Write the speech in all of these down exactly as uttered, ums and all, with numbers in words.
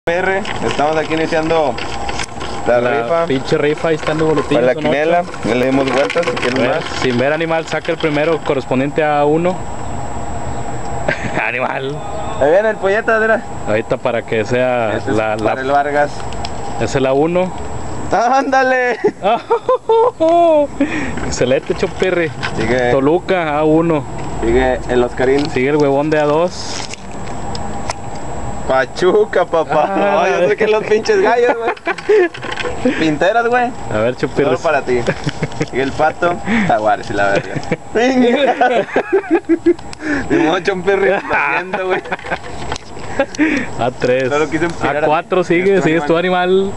R, estamos aquí iniciando la, la rifa. Pinche rifa, ahí están los boletines. Para la quinela, ya le dimos vueltas. Si quieren más. Sin ver animal, saca el primero correspondiente a uno. Animal. Ahí viene el polleta, mira. Ahorita para que sea este la, es la. para el Vargas. Esa es la uno. ¡Ándale! Excelente, Chopirri. Sigue. Toluca A uno. Sigue el Oscarín. Sigue el huevón de A dos. Pachuca, papá. Ah, no, yo sé que los pinches gallos, güey. Pinteras, güey. A ver, Chopirri. Solo para ti. Y el pato, Jaguares y la verga. Venga. Y mucho un perrito haciendo, güey. A tres. A cuatro sigue, sigues tu animal.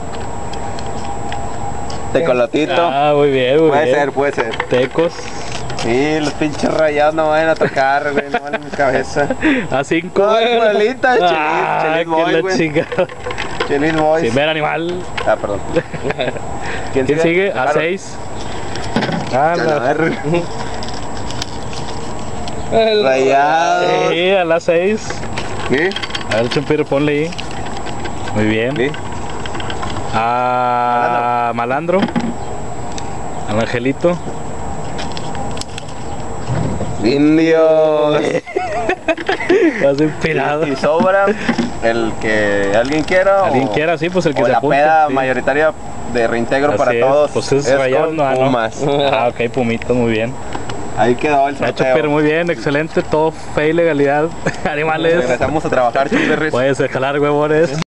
Tecolotito. Ah, muy bien, muy puede bien. ser, puede ser. Tecos. Sí, los pinches rayados no vayan a tocar, güey, no van en mi cabeza. A cinco. No, igualita, Ah, Chelis, Chelis Boy, güey. chingada. Chelis Boys. Sin ver animal. Ah, perdón. ¿Quién, ¿Quién sigue? A seis. Ah, la la... verga. Rayados. Sí, a las seis. ¿Sí? A ver, Chopirri, ponle ahí. Muy bien. ¿Sí? A Malandro. Al Angelito. Indios. Estás inspirado. Y, y sobra el que alguien quiera. Alguien o, quiera, sí, pues el que o se la apunte. peda sí. mayoritaria de reintegro Así para es. todos. Pues es, es Rayados, con no, no. Pumas. Ah, ok, Pumitos, muy bien. Ahí quedó el Ha hecho sorteo. pero muy bien, excelente, todo fe y legalidad. Animales. Regresamos a trabajar, Chupirris. Puedes jalar huevones.